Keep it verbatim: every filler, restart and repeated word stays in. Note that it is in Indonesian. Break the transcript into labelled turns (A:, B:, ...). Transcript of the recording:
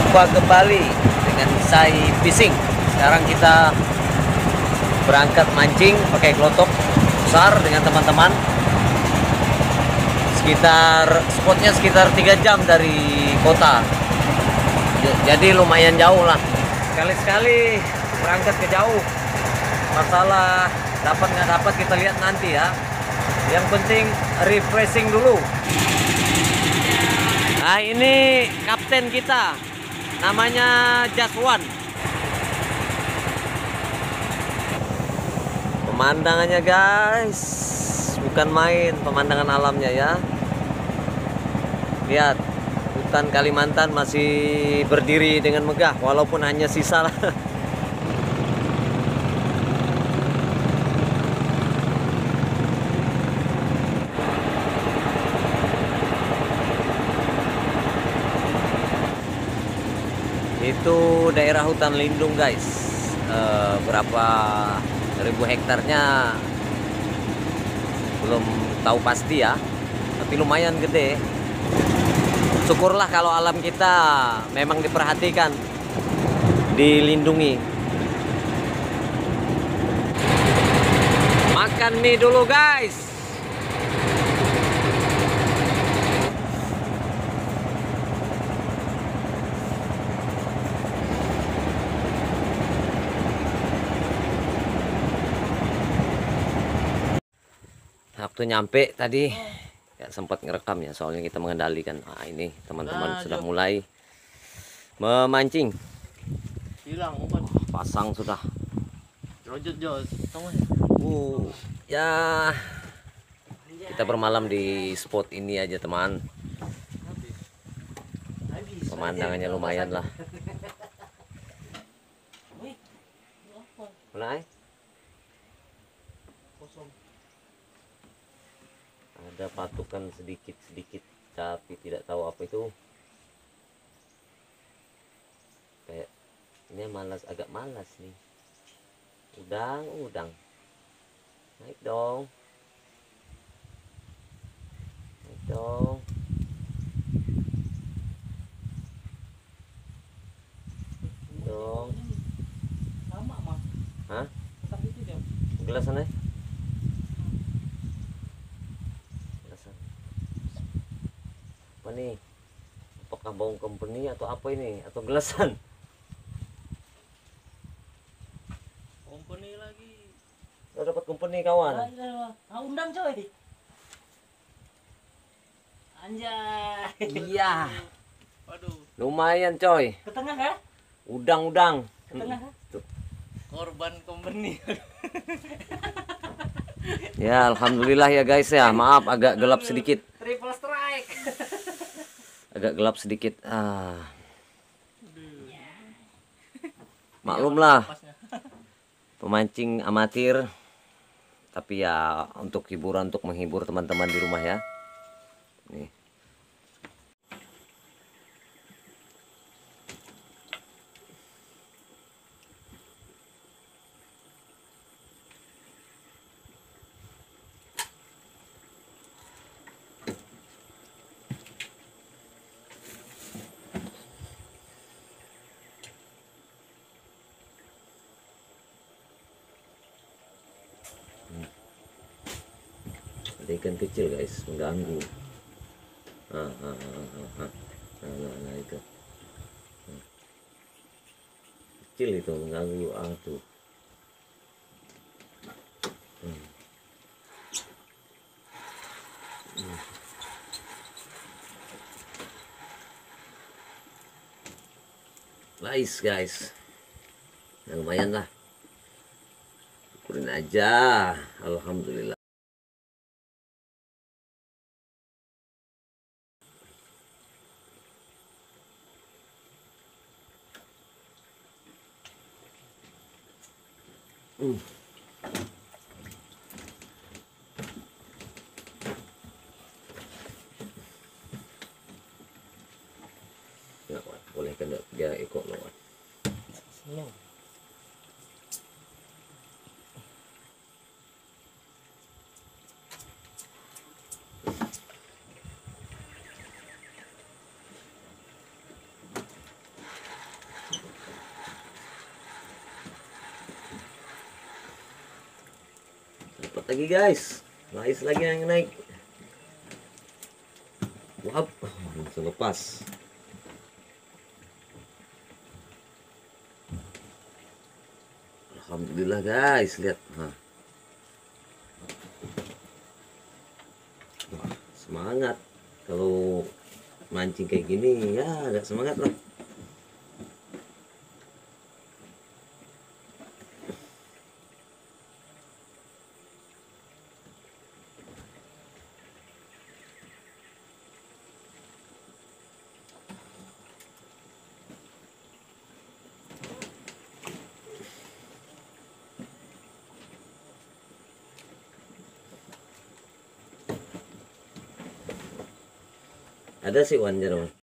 A: Jumpa kembali dengan saya fishing. Sekarang kita berangkat mancing pakai klotok besar dengan teman-teman. Sekitar spotnya sekitar tiga jam dari kota. Jadi lumayan jauh lah. Sekali-sekali berangkat ke jauh. Masalah dapat nggak dapat kita lihat nanti ya. Yang penting refreshing dulu. Nah, ini kapten kita, namanya Jaswan. Pemandangannya guys, bukan main pemandangan alamnya ya. Lihat, hutan Kalimantan masih berdiri dengan megah, walaupun hanya sisa lah. Itu daerah hutan lindung guys. E, berapa ribu hektarnya belum tahu pasti ya, tapi lumayan gede. Syukurlah kalau alam kita memang diperhatikan, dilindungi. Makan mie dulu guys. Waktu nyampe tadi nggak sempat ngerekam ya, soalnya kita mengendalikan. Nah, ini teman-teman nah, sudah jauh. mulai memancing.
B: Hilang umpan.
A: Pasang sudah. Uh, ya kita bermalam di spot ini aja teman. Pemandangannya lumayan lah. Mulai. Ada patukan sedikit-sedikit, tapi tidak tahu apa itu. Kayak ini malas, agak malas nih. Udang, udang. Naik dong. Naik dong. Dong.
B: Sama mah.
A: Hah?
B: Tapi itu dia.
A: Gelas sana. Apa nih? Apakah bawang company atau apa ini? Atau gelasan?
B: Company lagi.
A: Lo dapat company kawan?
B: Ah, undang coy. Anjay.
A: Iya.
B: Waduh.
A: Lumayan coy.
B: Ke tengah kah?
A: Udang-udang.
B: Ke tengah kah?
A: Tuh.
B: Korban company.
A: Ya alhamdulillah ya guys ya. Maaf agak gelap sedikit.
B: Triple strike.
A: Agak gelap sedikit. Ah. Maklumlah. Pemancing amatir. Tapi ya untuk hiburan, untuk menghibur teman-teman di rumah ya. Nih. Ada ikan kecil guys, mengganggu. Ah, ah, ah, ah, ah. Nah, nah, nah itu. Nah. Kecil itu mengganggu. Ah tuh. Hmm. Hmm. Nice guys. Ya, lumayan lah. Syukurin aja. Alhamdulillah. Uh. Ya, boleh kan tiga ekor lawan.
B: Senang.
A: lagi guys, lais lagi yang naik. Wah, langsung lepas. Alhamdulillah guys, lihat. Nah. Wah, semangat kalau mancing kayak gini ya, agak semangat lah. Ada sih wajar, Mas.